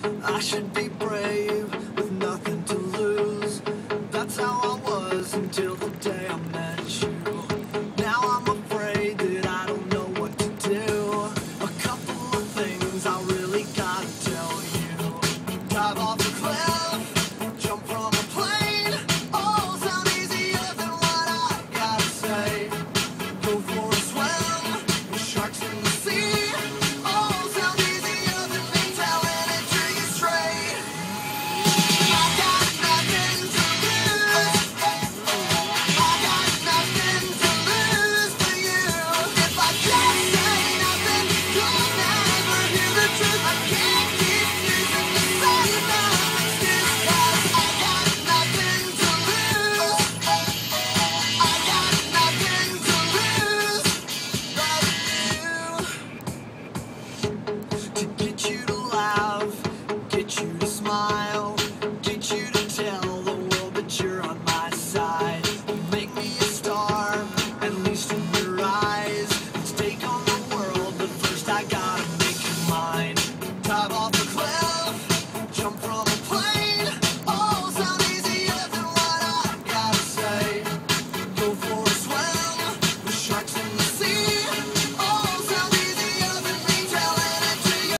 I should be brave with nothing to lose. That's how I was until the day I met you. Now I'm afraid that I don't know what to do. A couple of things I really gotta tell you. Dive off a cliff, jump from a plane. All sound easier than what I gotta say. Go for a swim with sharks in the sea. All sound easier than me telling it to you straight. I got nothing to lose. I got nothing to lose for you. If I just say nothing, you'll never hear the truth. I can't keep using the same excuse, 'cause I got nothing to lose. I got nothing to lose but you. To get you to laugh, get you to smile, get you to tell the world that you're on my side. Make me a star, at least in your eyes. Let's take on the world, but first I gotta make you mine. Dive off